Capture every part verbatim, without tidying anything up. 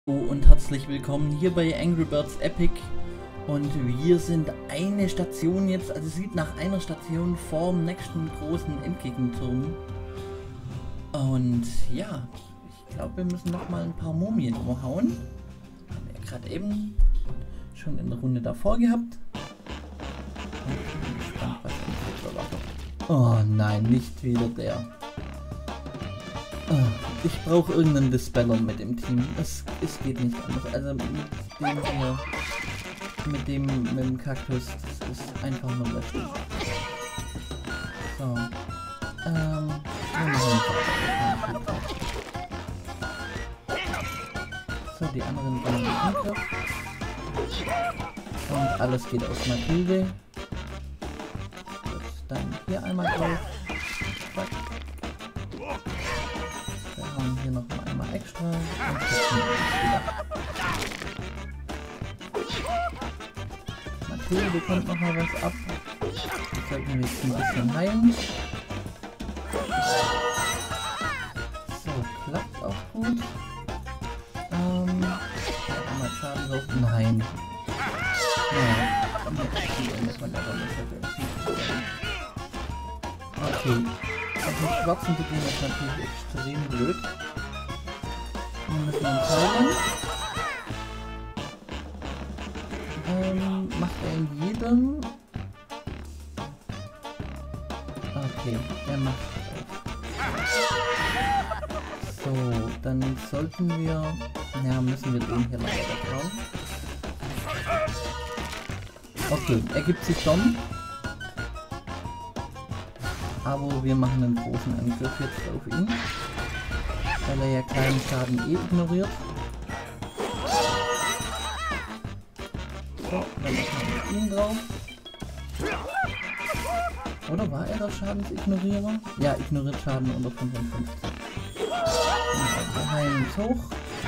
Und herzlich willkommen hier bei Angry Birds Epic und wir sind eine Station jetzt, also es sieht nach einer Station vorm nächsten großen Endgegnerturm und ja, ich glaube wir müssen noch mal ein paar Mumien umhauen, haben wir gerade eben schon in der Runde davor gehabt. Und ich bin gespannt, was jetzt erwartet. Oh nein, nicht wieder der. Ich brauche irgendeinen Dispeller mit dem Team. Es, es geht nicht anders. Also mit dem hier, mit dem, mit dem Kaktus, das ist einfach nur löschen. So. Ähm. Wir machen so, die anderen gehen in den Angriff. Und alles geht auf Mathilde. Gut, dann hier einmal drauf. Zack. Hier noch mal einmal extra und Mathilde bekommt noch mal was ab. Das sollten wir jetzt ein bisschen heilen. So, klappt auch gut. Ähm, ja, einmal Schaden drauf. Nein. Ja, muss man aber nicht vergessen. Okay. Auf den schwarzen Beginn ist natürlich extrem blöd. Wir müssen ihn teilen. Ähm, macht er in jedem. Okay, er macht auch. So, dann sollten wir. Ja, müssen wir den hier leider weghauen. Okay, er gibt sich Dom. Aber wir machen einen großen Angriff jetzt auf ihn, weil er ja kleinen Schaden eh ignoriert. So, dann machen wir ihn drauf. Oder war er der Schadensignorierer? Ja, ignoriert Schaden unter fünfundfünfzig. Und wir heilen uns hoch.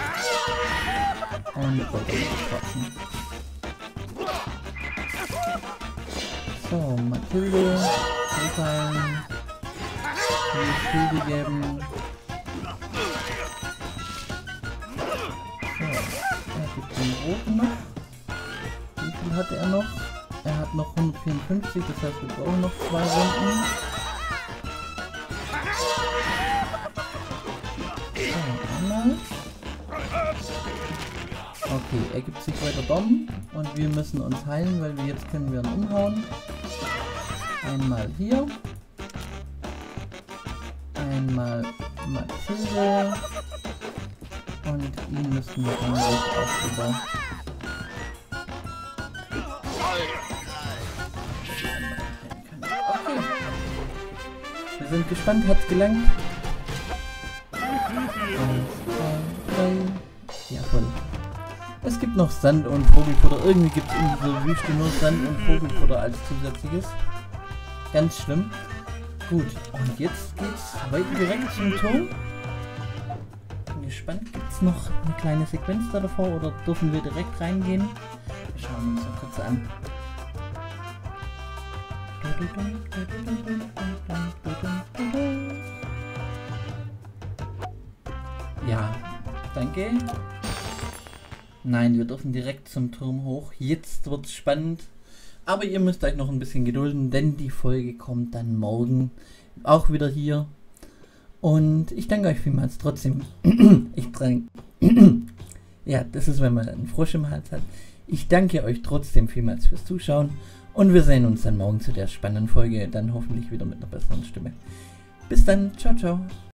Und wir wollten nicht quatschen. So, Mathilde. Heilen. Schilde geben. So, er gibt den roten noch. Wie viel hatte er noch? Er hat noch hundertvierundfünfzig, das heißt wir brauchen noch zwei Runden. So, einmal. Okay, er gibt sich weiter Dom und wir müssen uns heilen, weil wir jetzt können wir ihn umhauen. Einmal hier. Einmal Mathilde. Und ihn müssen wir dann auch wieder. Okay. Wir sind gespannt, hat's gelangt. Eins, zwei, drei. Jawohl. Es gibt noch Sand und Vogelfutter. Irgendwie gibt es in dieser Wüste nur Sand und Vogelfutter als zusätzliches. Ganz schlimm. Gut, und jetzt geht's weiter direkt zum Turm. Bin gespannt, gibt es noch eine kleine Sequenz da davor oder dürfen wir direkt reingehen? Wir schauen uns das kurz an. Ja, danke. Nein, wir dürfen direkt zum Turm hoch. Jetzt wird's spannend. Aber ihr müsst euch noch ein bisschen gedulden, denn die Folge kommt dann morgen auch wieder hier. Und ich danke euch vielmals trotzdem. Ich trinke. Ja, das ist, wenn man einen Frosch im Hals hat. Ich danke euch trotzdem vielmals fürs Zuschauen. Und wir sehen uns dann morgen zu der spannenden Folge. Dann hoffentlich wieder mit einer besseren Stimme. Bis dann. Ciao, ciao.